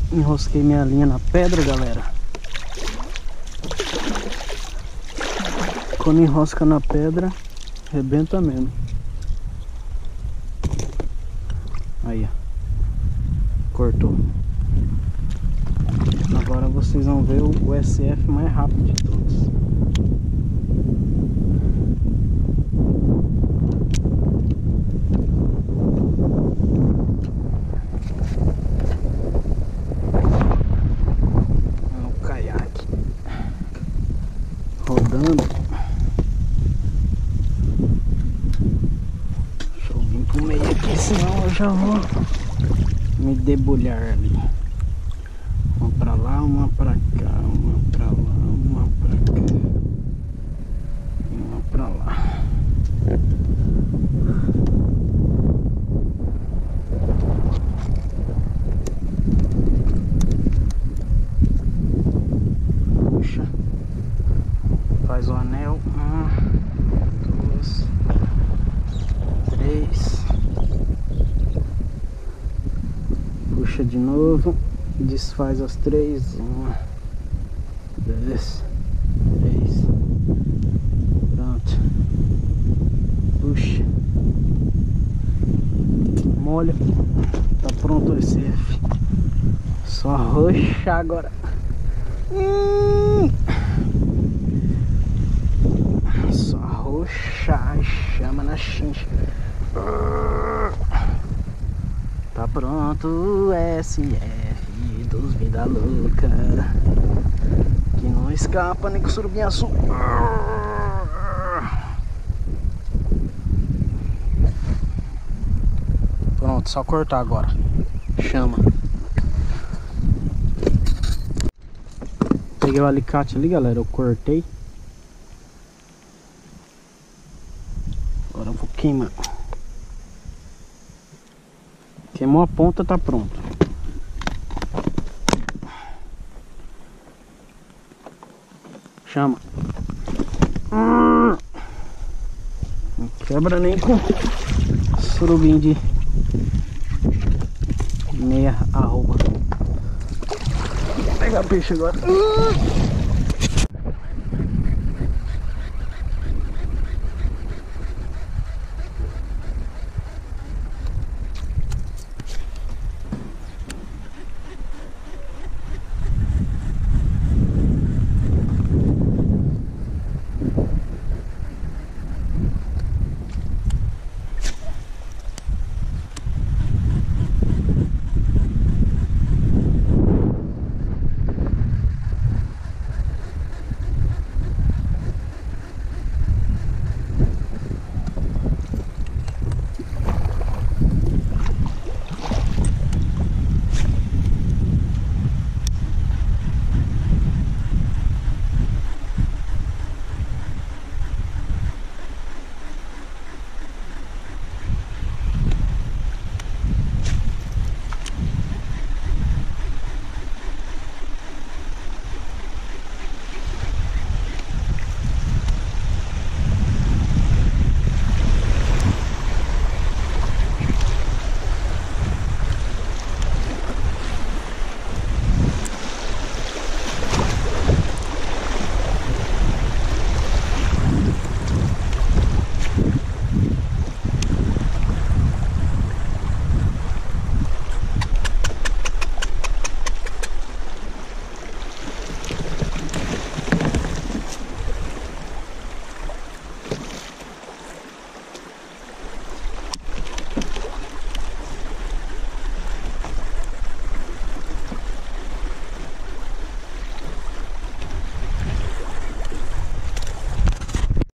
Enrosquei minha linha na pedra, galera. Quando enrosca na pedra, arrebenta mesmo. Aí, ó. Cortou. Agora vocês vão ver o SF mais rápido de todos. No caiaque. Rodando. Deixa eu vir pro meio aqui, senão eu já vou me debulhar ali. Uma pra lá, uma pra cá, uma pra lá, uma pra cá e uma pra lá. Puxa, faz o anel. 1, 2, 3. Puxa de novo. Desfaz as 3. 1, 2, 3. Pronto. Puxa. Molha. Tá pronto o SF. Só arrochar agora. Só arrochar. Chama na chincha. Tá pronto o SF dos vida louca, que não escapa nem com surubim azul. Pronto, só cortar agora. Chama. Peguei o alicate ali, galera, eu cortei. Agora eu vou queimar. Queimou a ponta, tá pronto. Chama. Não quebra nem com surubim de meia arroba. Vou pegar peixe agora.